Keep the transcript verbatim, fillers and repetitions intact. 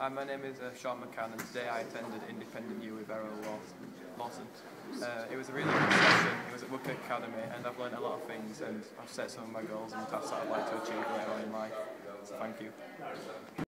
Hi, my name is uh, Sean McCann, and today I attended Independent U with E W L Lawson. Uh, it was a really good session. It was at Woodcock Academy, and I've learned a lot of things, and I've set some of my goals and tasks that I'd like to achieve later on in life. So thank you.